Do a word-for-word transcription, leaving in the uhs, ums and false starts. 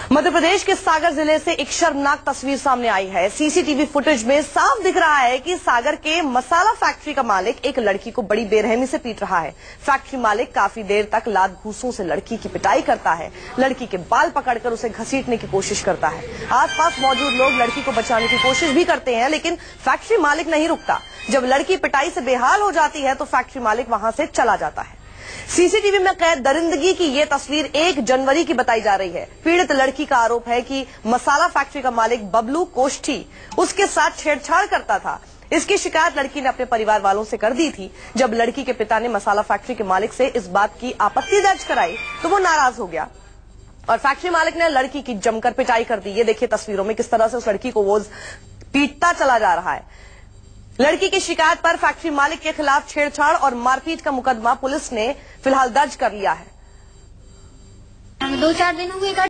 मध्य प्रदेश के सागर जिले से एक शर्मनाक तस्वीर सामने आई है। सीसीटीवी फुटेज में साफ दिख रहा है कि सागर के मसाला फैक्ट्री का मालिक एक लड़की को बड़ी बेरहमी से पीट रहा है। फैक्ट्री मालिक काफी देर तक लात घूंसों से लड़की की पिटाई करता है, लड़की के बाल पकड़कर उसे घसीटने की कोशिश करता है। आसपास मौजूद लोग लड़की को बचाने की कोशिश भी करते हैं, लेकिन फैक्ट्री मालिक नहीं रुकता। जब लड़की पिटाई से बेहाल हो जाती है तो फैक्ट्री मालिक वहां से चला जाता है। सीसीटीवी में कैद दरिंदगी की ये तस्वीर एक जनवरी की बताई जा रही है। पीड़ित लड़की का आरोप है कि मसाला फैक्ट्री का मालिक बबलू कोष्ठी उसके साथ छेड़छाड़ करता था। इसकी शिकायत लड़की ने अपने परिवार वालों से कर दी थी। जब लड़की के पिता ने मसाला फैक्ट्री के मालिक से इस बात की आपत्ति दर्ज कराई तो वो नाराज हो गया और फैक्ट्री मालिक ने लड़की की जमकर पिटाई कर दी। ये देखिए तस्वीरों में किस तरह से उस लड़की को वो पीटता चला जा रहा है। लड़की की शिकायत पर फैक्ट्री मालिक के खिलाफ छेड़छाड़ और मारपीट का मुकदमा पुलिस ने फिलहाल दर्ज कर लिया है। दो चार दिन हुए